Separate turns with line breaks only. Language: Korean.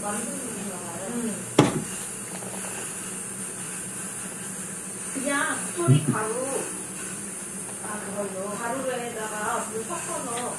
만두인가 봐요. 그냥 스토리 가루, 그걸로 가루에다가 물 섞어서